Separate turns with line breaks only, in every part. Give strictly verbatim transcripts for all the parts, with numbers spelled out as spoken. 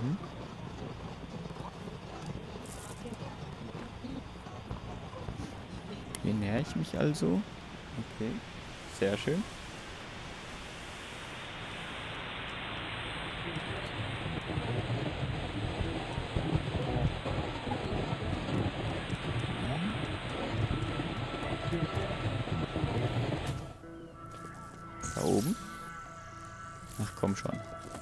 Mhm. Hier nähere ich mich also. Okay, sehr schön. Da oben. Ach komm schon.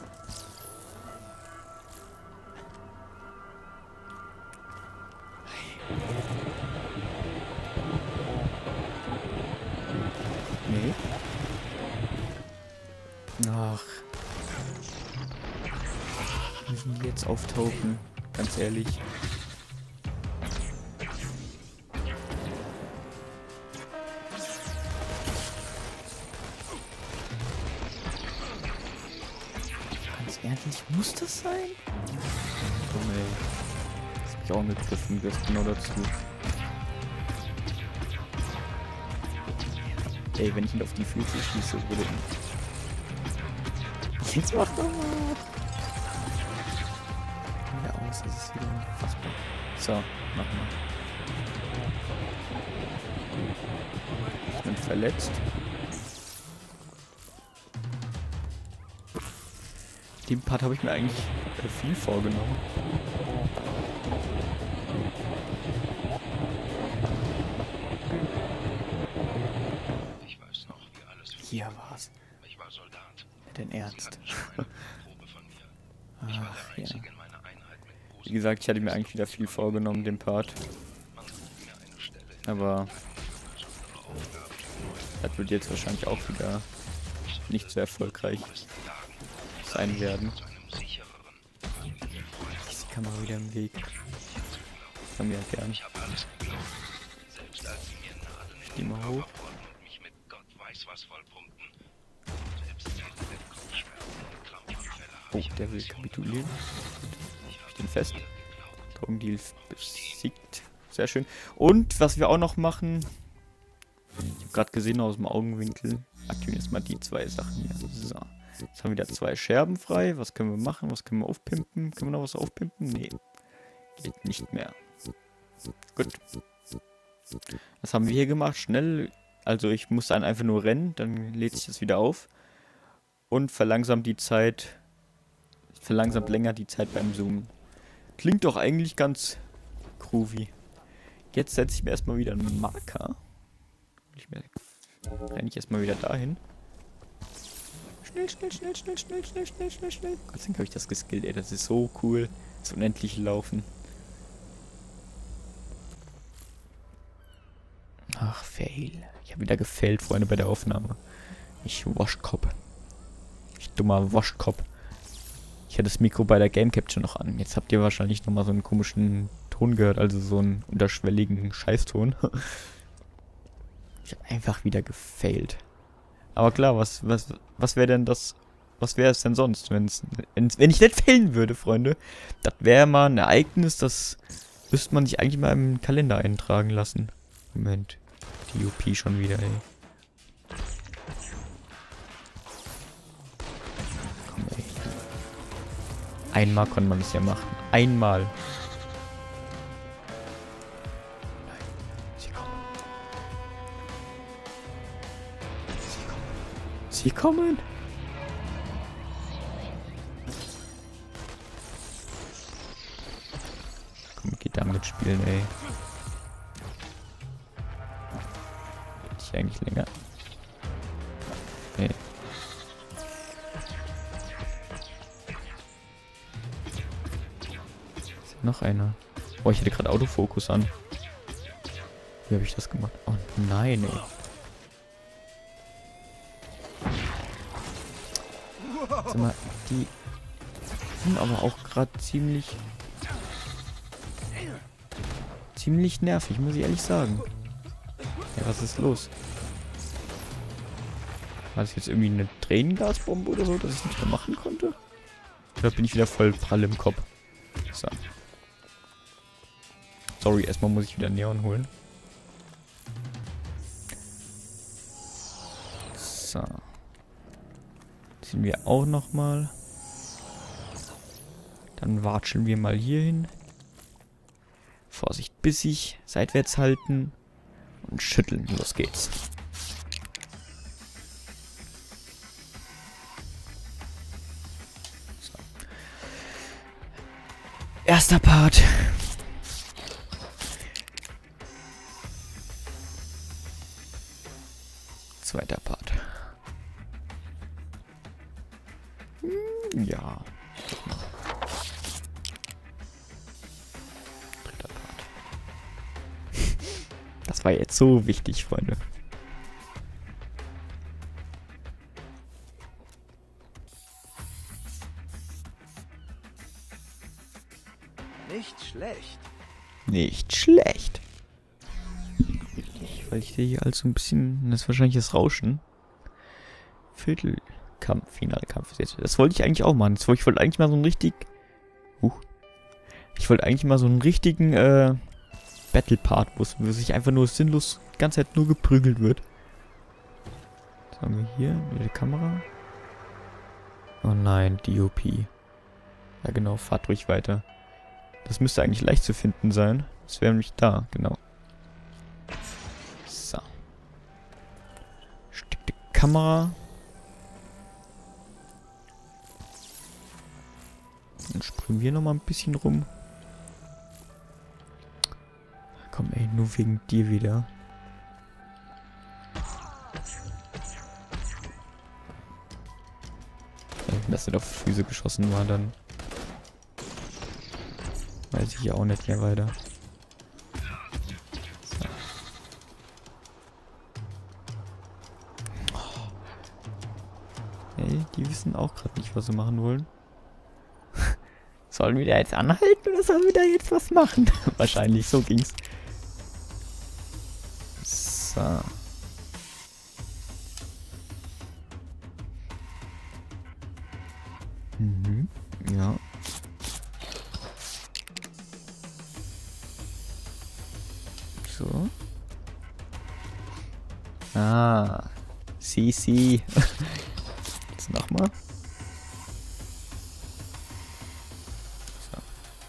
Nee. Ach. Müssen die jetzt auftauchen? Ganz ehrlich. Ganz ehrlich, muss das sein? Komm ey. Das hab ich auch angegriffen, gehört genau dazu. Ey, wenn ich ihn auf die Füße schieße, würde ich... Jetzt mach doch mal! Wieder aus, das ist wieder unfassbar. So, mach mal. Ich bin verletzt. Den Part habe ich mir eigentlich äh, viel vorgenommen.
Ich weiß noch, wie alles
Hier war's.
Ich war Soldat.
Dein Ernst.
Probe von mir. Ich war
Ach
der
ja.
Einzige in meiner Einheit mit
Wie gesagt, ich hatte mir eigentlich wieder viel vorgenommen, den Part.
Man sucht mir eine Stelle in
Aber
besondere Aufgaben.
das wird jetzt wahrscheinlich auch wieder nicht so erfolgreich sein werden.
Zu einem sichereren.
Ist die Kamera wieder im Weg? Haben wir ja gern.
Ich habe alles geglaubt. Selbst als sie mir Nadeln in
Geh
den
mal
Körper
hoch.
bohrten und mich mit Gott weiß was vollpumpten. Selbst während der Kopfschmerzen und Krampfanfälle habe
Oh,
ich
der will kapitulieren. Ich den fest. Drogendeal besiegt. Sehr schön. Und was wir auch noch machen. Ich habe gerade gesehen aus dem Augenwinkel. Aktivieren jetzt mal die zwei Sachen hier. So. Jetzt haben wir wieder zwei Scherben frei. Was können wir machen? Was können wir aufpimpen? Können wir noch was aufpimpen? Nee. Geht nicht mehr. Gut. Was haben wir hier gemacht? Schnell. Also ich muss dann einfach nur rennen. Dann lädt sich das wieder auf. Und verlangsamt die Zeit. Verlangsamt länger die Zeit beim Zoomen. Klingt doch eigentlich ganz groovy. Jetzt setze ich mir erstmal wieder einen Marker. Ich mir, renne ich erstmal wieder dahin. Schnell, schnell, schnell, schnell, schnell, schnell, schnell, schnell, schnell. Gott sei Dank habe ich das geskillt, ey. Das ist so cool. Das unendliche Laufen. Ach, fail. Ich habe wieder gefailt, Freunde, bei der Aufnahme. Ich Waschkopf. Ich dummer Waschkopf. Ich hatte das Mikro bei der Game Capture noch an. Jetzt habt ihr wahrscheinlich nochmal so einen komischen Ton gehört, also so einen unterschwelligen Scheißton. Ich habe einfach wieder gefailt. Aber klar, was, was, was wäre denn das, was wäre es denn sonst, wenn's, wenn's, wenn ich nicht failen würde, Freunde? Das wäre mal ein Ereignis, das müsste man sich eigentlich mal im Kalender eintragen lassen. Moment, die U P schon wieder, ey. Komm, ey. Einmal konnte man es ja machen. Einmal. Sie kommen. Sie kommen. Komm, geht da mitspielen, ey. Hätte ich eigentlich länger. Nee. Ist noch einer. Oh, ich hatte gerade Autofokus an. Wie habe ich das gemacht? Oh nein, ey. Sag mal, die sind aber auch gerade ziemlich ziemlich nervig, muss ich ehrlich sagen. Ja, was ist los? War das jetzt irgendwie eine Tränengasbombe oder so, dass ich nicht mehr machen konnte? Oder bin ich wieder voll prall im Kopf? So. Sorry, erstmal muss ich wieder Neon holen. So. Ziehen wir auch nochmal. Dann watscheln wir mal hier hin. Vorsicht, bissig. Seitwärts halten. Und schütteln. Los geht's. So. Erster Part. Zweiter Part. Hm, ja. Dritter Part. Das war jetzt so wichtig, Freunde.
Nicht schlecht.
Nicht schlecht. Weil ich sehe hier also ein bisschen, das ist wahrscheinlich das Rauschen. Viertelkampf, Finalkampf. Das wollte ich eigentlich auch machen. Ich wollte eigentlich mal so einen richtig... Uh, ich wollte eigentlich mal so einen richtigen äh, Battle-Part, wo es sich einfach nur sinnlos die ganze Zeit nur geprügelt wird. Was haben wir hier? Die Kamera. Oh nein, D O P. Ja genau, fahrt ruhig weiter. Das müsste eigentlich leicht zu finden sein. Das wäre nämlich da, genau. So. Stück die Kamera. Dann springen wir nochmal ein bisschen rum. Komm ey, nur wegen dir wieder. Dass er auf Füße geschossen war, dann weiß ich ja auch nicht mehr weiter. So. Oh. Hey, die wissen auch gerade nicht, was sie machen wollen. Sollen wir da jetzt anhalten oder sollen wir da jetzt was machen? Wahrscheinlich, so ging's. So. Mhm, ja. So. Ah. Sie, sie. Jetzt nochmal. So.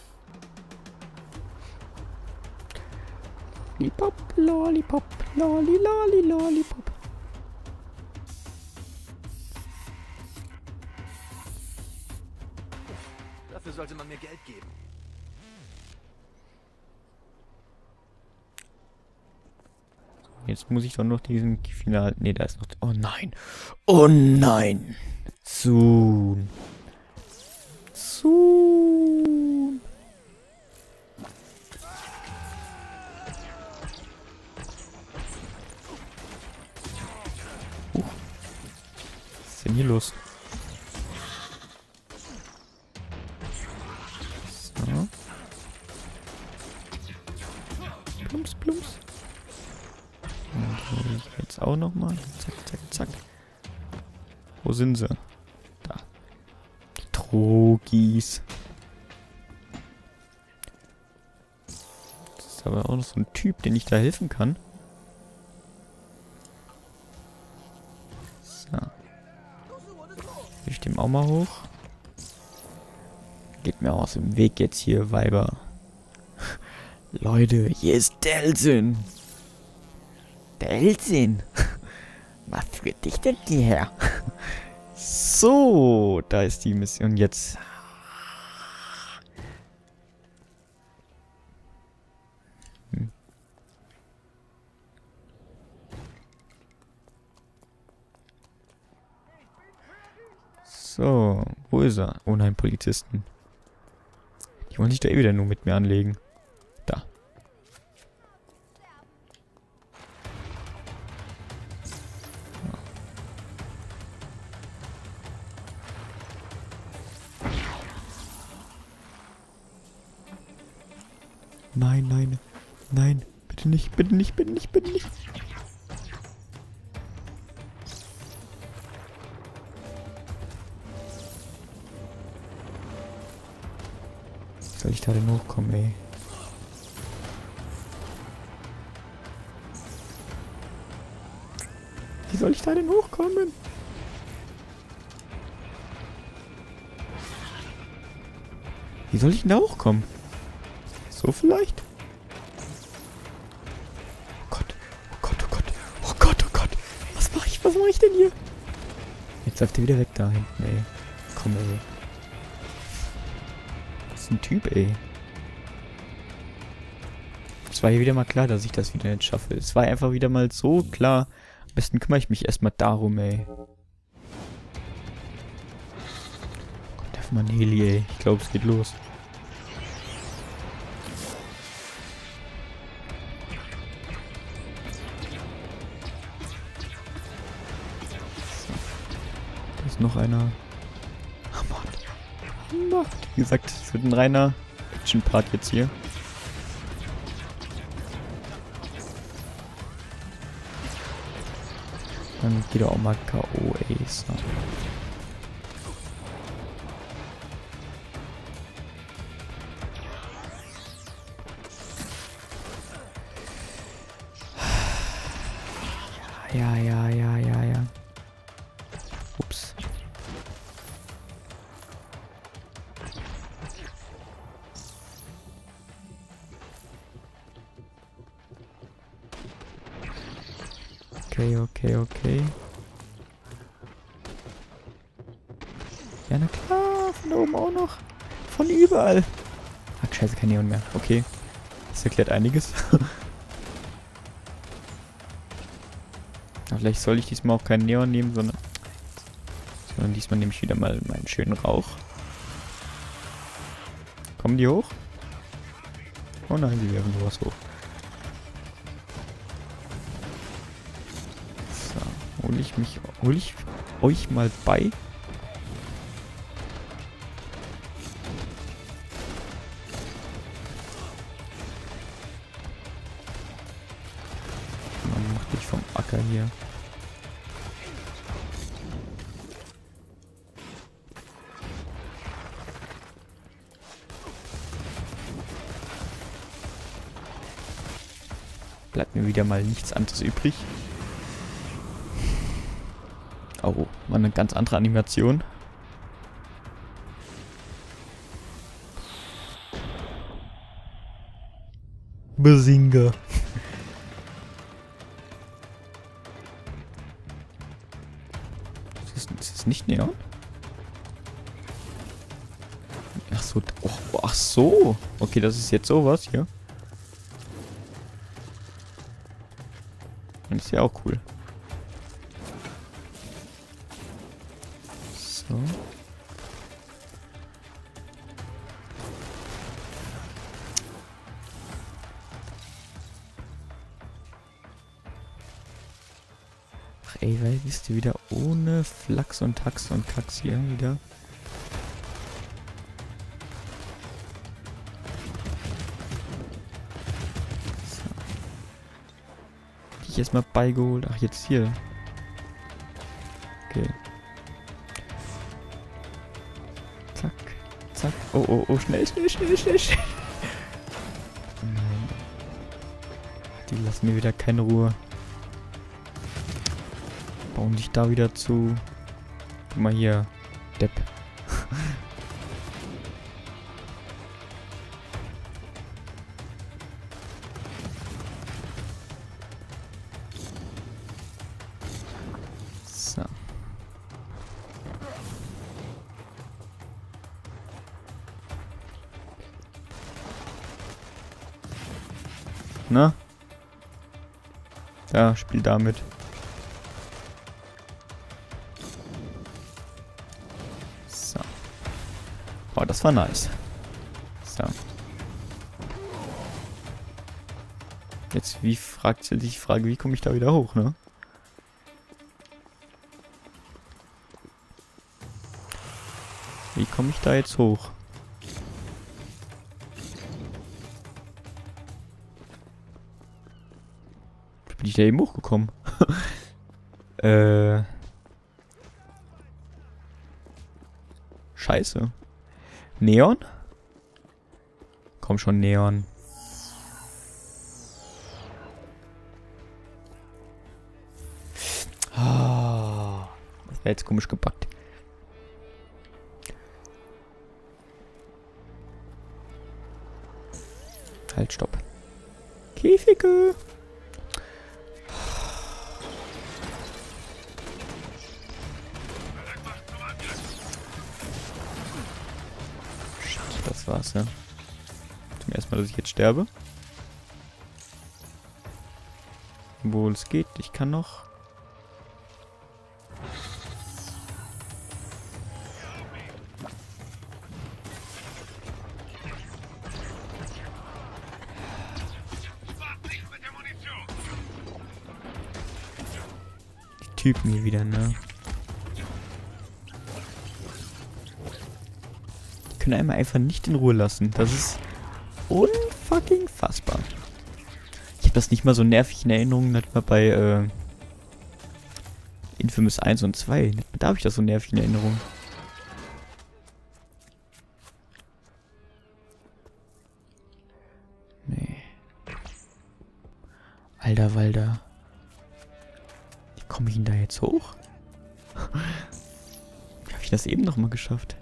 Lollipop, Lollipop, Lolli, Lolli, Lollipop.
Dafür sollte man mir Geld geben.
Jetzt muss ich doch noch diesen Final... Ne, da ist noch... Oh nein. Oh nein. Soon. Soon. Uh. Was ist denn hier los? So. Plumps, plumps. Und jetzt auch nochmal. Zack, zack, zack. Wo sind sie? Da. Die Trogis. Das ist aber auch noch so ein Typ, den ich da helfen kann. So. Will ich dem auch mal hoch? Geht mir aus dem Weg jetzt hier, Weiber. Leute, hier ist Delsin. Delsin. Was führt dich denn hierher? So, da ist die Mission jetzt. Hm. So, wo ist er? Oh nein, Polizisten. Die wollen sich da eh wieder nur mit mir anlegen. Da. Nein, nein, nein, bitte nicht, bitte nicht, bitte nicht, bitte nicht. Soll ich da denn hochkommen, ey? Wie soll ich da denn hochkommen? Wie soll ich denn da hochkommen? So vielleicht? Oh Gott. Oh Gott, oh Gott. Oh Gott, oh Gott. Was mache ich? Was mache ich denn hier? Jetzt läuft er wieder weg da hinten, ey. Komm, ey. Das ist ein Typ, ey. Es war hier wieder mal klar, dass ich das wieder nicht schaffe. Es war einfach wieder mal so klar. Am besten kümmere ich mich erstmal darum, ey. Gott, darf man Heli, ey. Ich glaube, es geht los. Da ist noch einer. Hammer. Hammer. Wie gesagt, es wird ein reiner Action-Part jetzt hier. Dann geht er auch mal K O, ey. So. Ja, ja, ja, ja, ja. Ups. Okay, okay, okay. Ja, na klar, von da oben auch noch. Von überall. Ach, scheiße, kein Neon mehr. Okay. Das erklärt einiges. Aber vielleicht soll ich diesmal auch keinen Neon nehmen, sondern, sondern diesmal nehme ich wieder mal meinen schönen Rauch. Kommen die hoch? Oh nein, die werfen sowas hoch. Hole ich mich, hole ich euch mal bei. Man macht dich vom Acker hier. Bleibt mir wieder mal nichts anderes übrig. Oh, war eine ganz andere Animation. Bazinga. Ist das, ist das nicht Neon? Ach so, oh, ach so. Okay, das ist jetzt sowas hier. Das ist ja auch cool. So. Ach ey, weil bist du wieder ohne Flachs und Tax und Kax hier wieder. So. Die ich erstmal beigeholt. Ach, jetzt hier. Okay. Zack, zack. Oh, oh, oh, schnell, schnell, schnell, schnell, schnell. Nein. Die lassen mir wieder keine Ruhe. Bauen dich da wieder zu. Guck mal hier. Depp. So. Na? Ja, spiel damit. So. Oh, das war nice. So. Jetzt, wie fragt sich die Frage, wie komme ich da wieder hoch, ne? Wie komme ich da jetzt hoch? Bin ich da eben hochgekommen? äh. Scheiße. Neon? Komm schon, Neon. Ah, das wäre jetzt komisch gepackt. Halt, stopp. Käfige! Shit, das war's, ja. Zum ersten Mal, dass ich jetzt sterbe. Obwohl es geht, ich kann noch. Die Typen hier wieder, ne? Die können einmal einfach nicht in Ruhe lassen. Das ist unfucking fassbar. Ich habe das nicht mal so nervig in Erinnerung, nicht mal bei äh, Infamous eins und zwei. Da habe ich das so nervig in Erinnerung. Nee. Alter Walter. Wie komme ich denn da jetzt hoch? Wie habe ich das eben nochmal geschafft?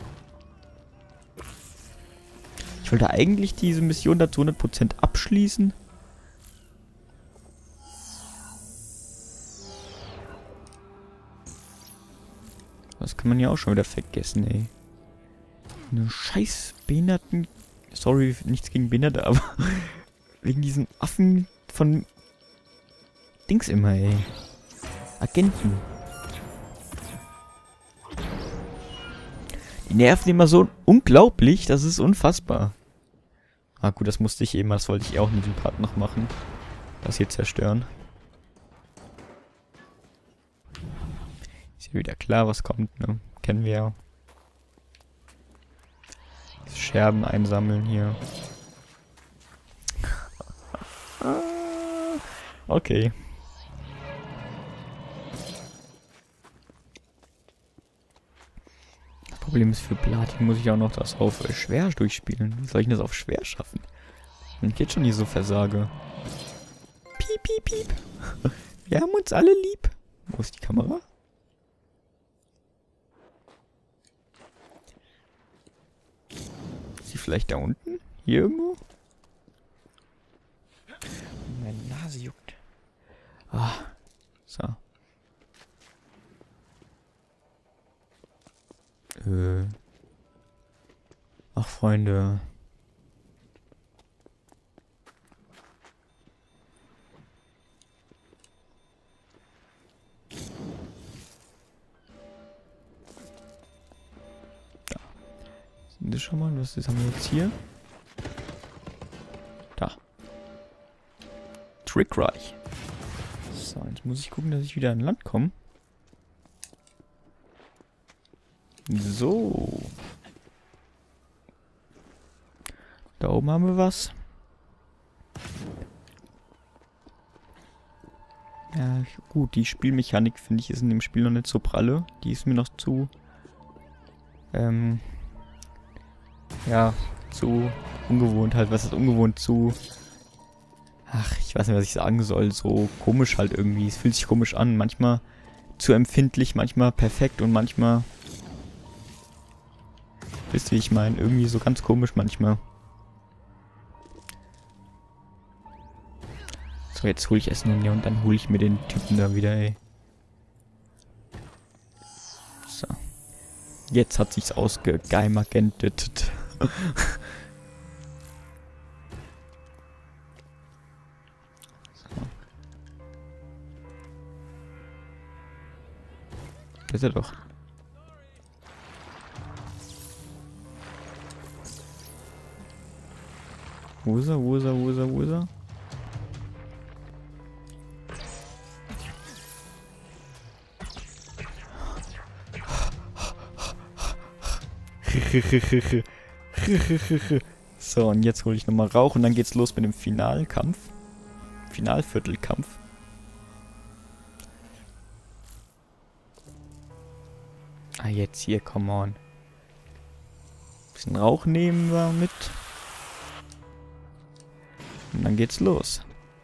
Ich wollte eigentlich diese Mission da zu hundert Prozent abschließen. Das kann man ja auch schon wieder vergessen, ey. Eine scheiß Behinderten... Sorry, nichts gegen Behinderte, aber... wegen diesen Affen von... Dings immer, ey. Agenten. Die nerven immer so unglaublich, das ist unfassbar. Ah gut, das musste ich eben, das wollte ich auch in diesem Part noch machen. Das hier zerstören. Ist ja wieder klar, was kommt, ne? Kennen wir ja. Scherben einsammeln hier. Okay. Das Problem ist, für Platin muss ich auch noch das auf äh, schwer durchspielen. Wie soll ich das auf schwer schaffen? Wenn ich jetzt schon hier so versage. Piep, piep, piep. Wir haben uns alle lieb. Wo ist die Kamera? Ist sie vielleicht da unten? Hier irgendwo? Meine Nase juckt. Ah, so. Äh. Ach, Freunde. Da. Sind das schon mal? Was ist, haben wir jetzt hier? Da. Trickreich. So, jetzt muss ich gucken, dass ich wieder an Land komme. So. Da oben haben wir was. Ja, gut, die Spielmechanik, finde ich, ist in dem Spiel noch nicht so pralle. Die ist mir noch zu... Ähm... Ja, zu ungewohnt halt. Was ist ungewohnt? Zu... Ach, ich weiß nicht, was ich sagen soll. So komisch halt irgendwie. Es fühlt sich komisch an. Manchmal zu empfindlich, manchmal perfekt und manchmal... Wisst ihr, wie ich meine? Irgendwie so ganz komisch manchmal. So, jetzt hole ich Essen hier und dann hole ich mir den Typen da wieder, ey. So. Jetzt hat sich's ausgegeimagentet. Da ist er doch. Wo ist er, wo ist er, wo ist er, wo ist er? So, und jetzt hole ich nochmal Rauch und dann geht's los mit dem Finalkampf. Finalviertelkampf. Ah, jetzt hier, come on. Bisschen Rauch nehmen wir mit. Und dann geht's los.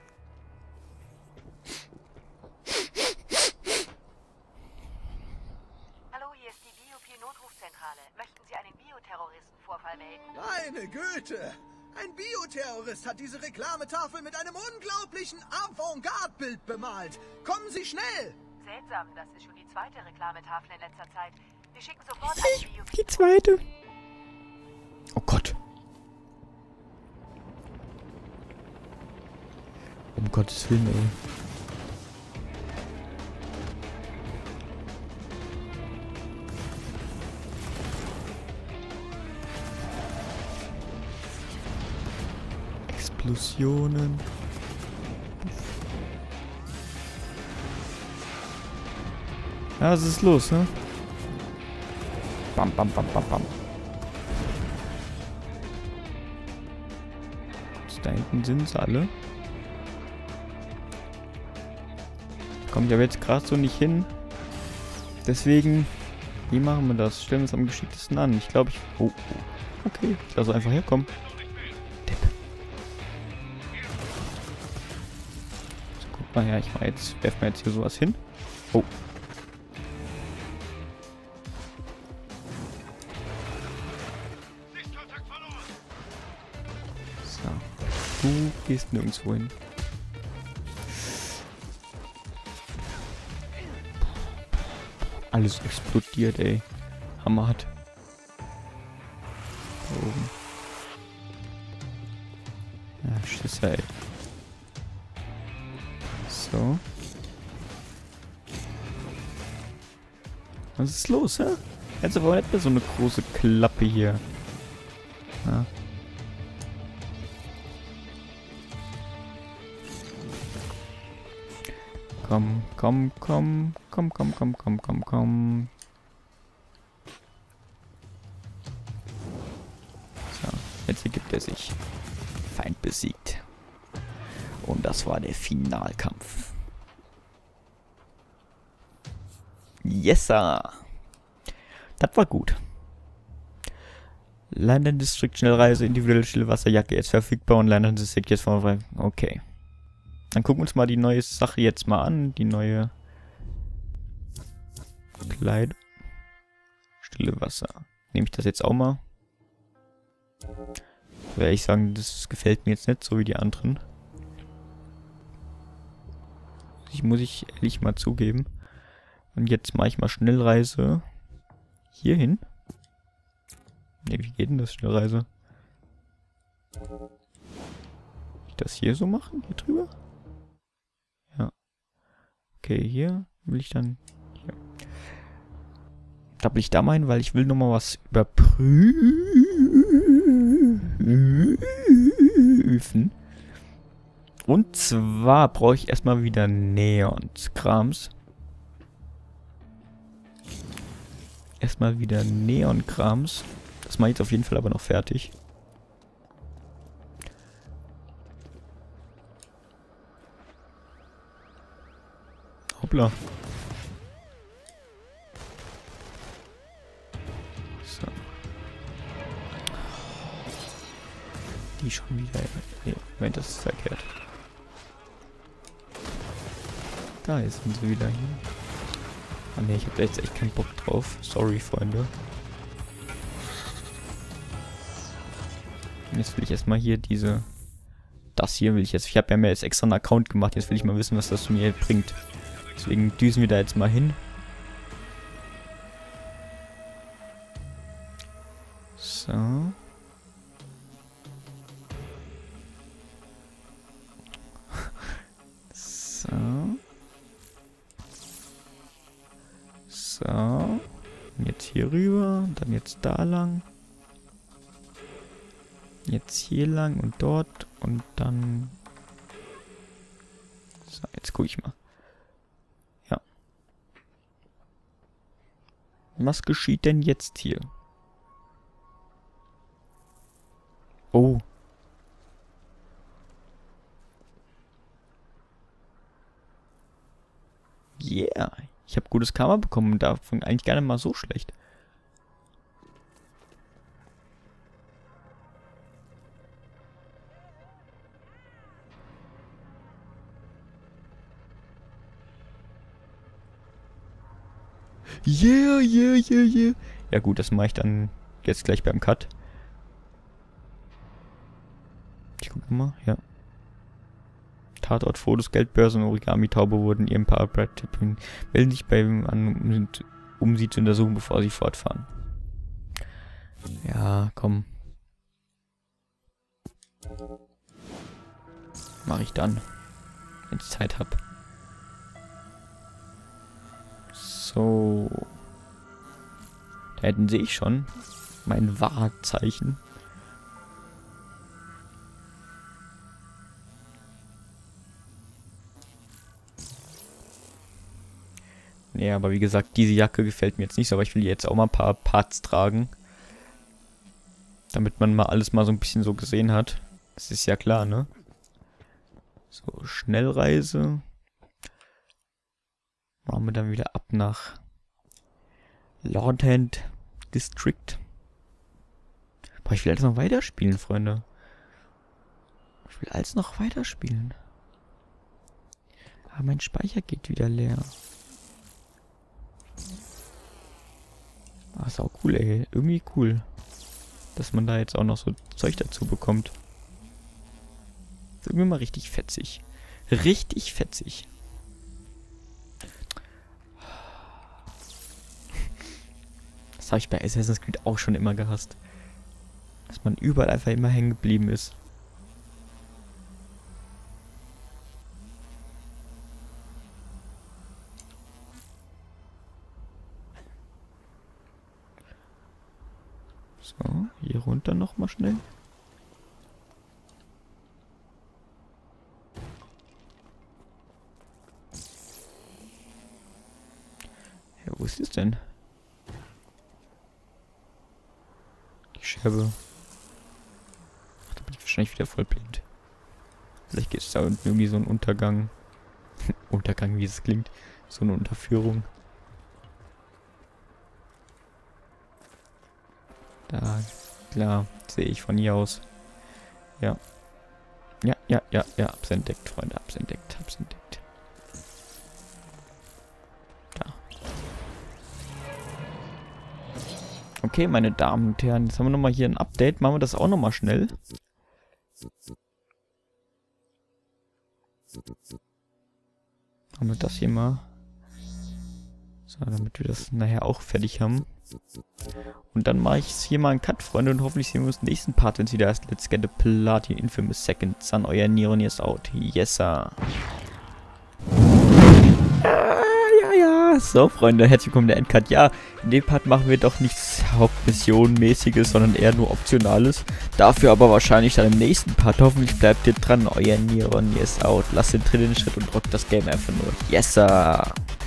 Hallo, hier ist die Biopil-Notrufzentrale. Möchten Sie einen Bioterroristenvorfall melden?
Meine Güte! Ein Bioterrorist hat diese Reklametafel mit einem unglaublichen Avantgarde-Bild bemalt. Kommen Sie schnell!
Seltsam, das ist schon die zweite Reklametafel in letzter Zeit. Wir schicken sofort ein Bio.
Die zweite. Oh Gott. Um Gottes Willen, ey. Explosionen. Ja, was ist los, ne? Bam, bam, bam, bam, bam. Da hinten sind sie alle. Kommt ja jetzt gerade so nicht hin. Deswegen, wie machen wir das? Stellen wir es am geschicktesten an. Ich glaube, ich... Oh, oh. Okay, ich lasse einfach herkommen. Depp. So, guck mal her, ich mach jetzt, werf mal jetzt hier sowas hin. Oh. So. Du gehst nirgendwo hin. Alles explodiert, ey. Hammerhart. Da oben. Ja, Schisser, ey. So. Was ist los, hä? Jetzt aber nicht mehr so eine große Klappe hier. Ja. Komm, komm, komm, komm, komm, komm, komm, komm, komm. So, jetzt ergibt er sich. Feind besiegt. Und das war der Finalkampf. Yes, sir. Das war gut. London District Schnellreise, individuelle Stillwasserjacke jetzt verfügbar und London District jetzt vorbei. Okay. Dann gucken wir uns mal die neue Sache jetzt mal an. Die neue Kleidung. Stille Wasser. Nehme ich das jetzt auch mal? Werde ich sagen, das gefällt mir jetzt nicht so wie die anderen. Ich muss ich ehrlich mal zugeben. Und jetzt mache ich mal Schnellreise hier hin. Ne, wie geht denn das Schnellreise? Ich das hier so machen? Hier drüber? Ja. Okay, hier will ich dann... Hier. Da will ich da meinen, weil ich will nochmal was überprüfen. Und zwar brauche ich erstmal wieder Neon-Krams. Erstmal wieder Neon-Krams. Das mache ich jetzt auf jeden Fall aber noch fertig. Hoppla. So. Die schon wieder... Nee, Moment, das ist verkehrt. Da sind sie wieder hier. Ah ne, ich habe da jetzt echt keinen Bock drauf. Sorry, Freunde. Jetzt will ich erstmal hier diese... Das hier will ich jetzt... Ich habe ja mir jetzt extra einen Account gemacht. Jetzt will ich mal wissen, was das mir bringt. Deswegen düsen wir da jetzt mal hin. So. So. So. Und jetzt hier rüber. Dann jetzt da lang. Jetzt hier lang und dort. Und dann... So, jetzt gucke ich mal. Ja. Was geschieht denn jetzt hier? Oh. Yeah. Ich habe gutes Karma bekommen und davon eigentlich gar nicht mal so schlecht. Yeah, yeah, yeah, yeah. Ja gut, das mache ich dann jetzt gleich beim Cut. guck mal, ja. Tatort, Fotos, Geldbörse und Origami-Taube wurden ihrem Paar Brad Tipping. Melden sich bei ihm an, um sie zu untersuchen, bevor sie fortfahren. Ja, komm. Mach ich dann, wenn ich Zeit hab. So. Da hätten sehe ich schon mein Wahrzeichen. Nee, aber wie gesagt, diese Jacke gefällt mir jetzt nicht so, aber ich will jetzt auch mal ein paar Parts tragen. Damit man mal alles mal so ein bisschen so gesehen hat. Das ist ja klar, ne? So, Schnellreise. Machen wir dann wieder ab nach Lordhand District. Boah, ich will alles noch weiterspielen, Freunde. Ich will alles noch weiterspielen. Aber mein Speicher geht wieder leer. Ah, ist auch cool, ey. Irgendwie cool. Dass man da jetzt auch noch so Zeug dazu bekommt. Ist irgendwie mal richtig fetzig. Richtig fetzig. Das habe ich bei Assassin's Creed auch schon immer gehasst. Dass man überall einfach immer hängen geblieben ist. So, hier runter nochmal schnell. Ja, wo ist es denn? Die Scherbe. Ach, da bin ich wahrscheinlich wieder voll blind. Vielleicht gibt es da unten irgendwie so einen Untergang. Untergang, wie es klingt. So eine Unterführung. Da, klar, sehe ich von hier aus. Ja. Ja, ja, ja, ja, hab's entdeckt, Freunde, hab's entdeckt, hab's entdeckt. Da. Okay, meine Damen und Herren, jetzt haben wir nochmal hier ein Update. Machen wir das auch nochmal schnell. Haben wir das hier mal. So, damit wir das nachher auch fertig haben. Und dann mache ich hier mal einen Cut, Freunde, und hoffentlich sehen wir uns im nächsten Part, wenn es wieder heißt Let's Get a Platin Infamous Second Son. Euer Neron is out. Yes, sir. Ah, ja, ja. So, Freunde, herzlich willkommen in der Endcut. Ja, in dem Part machen wir doch nichts Hauptmission-mäßiges, sondern eher nur Optionales. Dafür aber wahrscheinlich dann im nächsten Part. Hoffentlich bleibt ihr dran. Euer Neron is out. Lasst den dritten Schritt und rockt das Game einfach nur. Yes, sir.